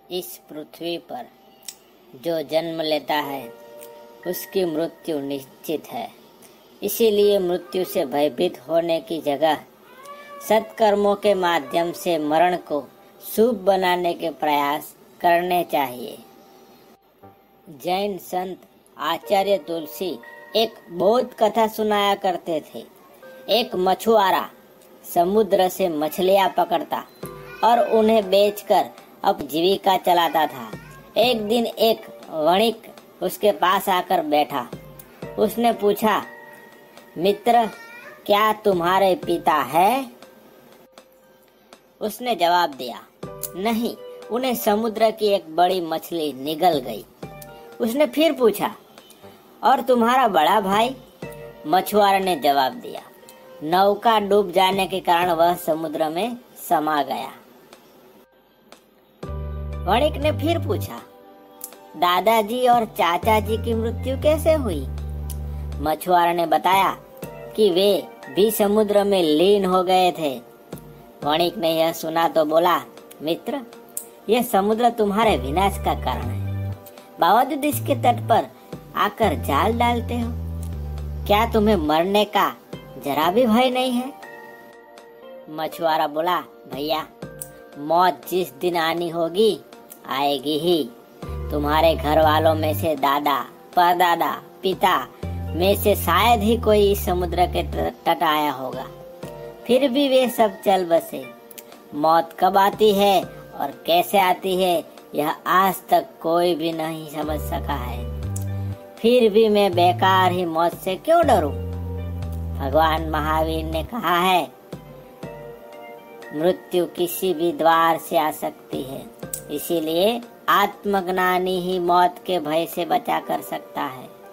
इस पृथ्वी पर जो जन्म लेता है उसकी मृत्यु निश्चित है। इसीलिए मृत्यु से भयभीत होने की जगह सत्कर्मों के माध्यम से मरण को शुभ बनाने के प्रयास करने चाहिए। जैन संत आचार्य तुलसी एक बोध कथा सुनाया करते थे। एक मछुआरा समुद्र से मछलियां पकड़ता और उन्हें बेचकर अब जीविका चलाता था। एक दिन एक वणिक उसके पास आकर बैठा। उसने पूछा, मित्र, क्या तुम्हारे पिता है? उसने जवाब दिया, नहीं, उन्हें समुद्र की एक बड़ी मछली निगल गई। उसने फिर पूछा, और तुम्हारा बड़ा भाई? मछुआरे ने जवाब दिया, नौका डूब जाने के कारण वह समुद्र में समा गया। वणिक ने फिर पूछा, दादाजी और चाचा जी की मृत्यु कैसे हुई? मछुआरे ने बताया कि वे भी समुद्र में लीन हो गए थे। वणिक ने यह सुना तो बोला, मित्र, यह समुद्र तुम्हारे विनाश का कारण है। बावजूद इसके तट पर आकर जाल डालते हो। क्या तुम्हें मरने का जरा भी भय नहीं है? मछुआरा बोला, भैया, मौत जिस दिन आनी होगी आएगी ही। तुम्हारे घर वालों में से दादा, परदादा, पिता में से शायद ही कोई इस समुद्र के तट आया होगा। फिर भी वे सब चल बसे। मौत कब आती है और कैसे आती है यह आज तक कोई भी नहीं समझ सका है। फिर भी मैं बेकार ही मौत से क्यों डरूं? भगवान महावीर ने कहा है, मृत्यु किसी भी द्वार से आ सकती है। इसीलिए आत्मज्ञानी ही मौत के भय से बचा कर सकता है।